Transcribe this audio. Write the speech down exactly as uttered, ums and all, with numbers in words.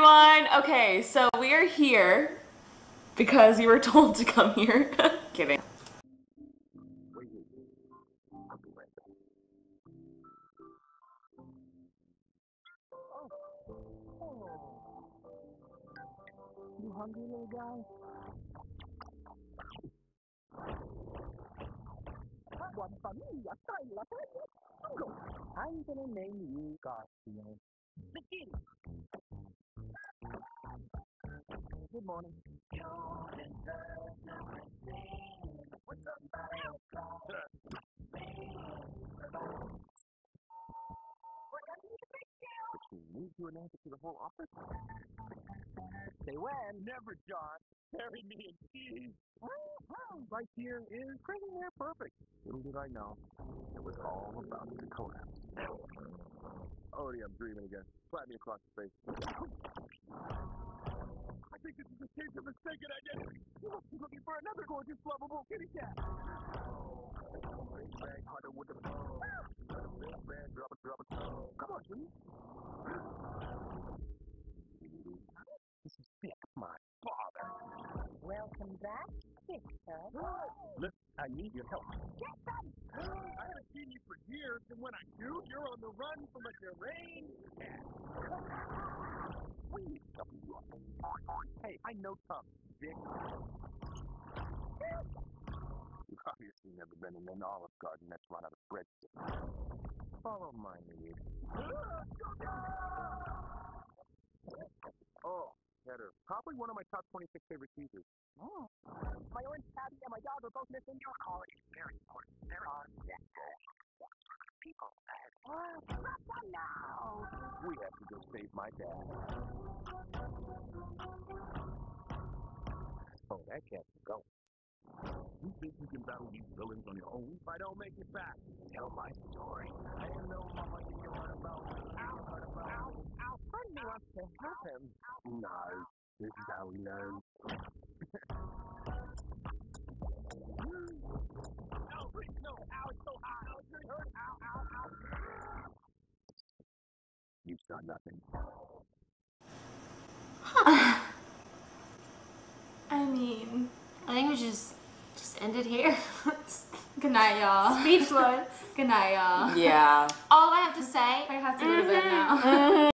everyone. Okay, so we are here because you were told to come here. Kidding. You hungry, little guy? Buat familia, traila, traila. I'm gonna name you Garfleld. Begin. Good morning. What's up, Did she need you an answer to the whole office? Say when. Never, John. Bury me in cheese. Right here is crazy near perfect. Little did I know, it was all about to collapse. Oh, yeah, I'm dreaming again. Slap me across the face. I think this is a case of mistaken identity. You must be looking for another gorgeous, lovable kitty cat. Bang harder with the phone. Man, drop it, drop it. Come on, sweetie. This is Dick, my father. Welcome back, sister. Listen, I need your help. Yes, son. I haven't seen you for years, and when I do, you're on the run from a deranged cat. We need something you up. Hey, I know Tom, Dick. You've obviously never been in an Olive Garden that's run out of breadsticks. Follow my lead. Oh, better. Probably one of my top twenty-six favorite cheeses. Mm. My orange tabby and my dog are both missing. Your quality is very important. There are people as well. Now. We have to go save my dad. Oh, that cat's going. You think you can battle these villains on your own? If I don't make it back, tell my story. I didn't know mama you heard about. Ow, heard about. Ow, ow. Friendly wants to help him. No, this is how we learn. Ow, please, no. Ow, it's so hot. Ow, it's really hurt. Ow, ow, ow. You saw nothing. I mean, I think we just just end it here. good night, y'all. Speechless. Good night, y'all. Yeah. All I have to say, I have to go to bed now.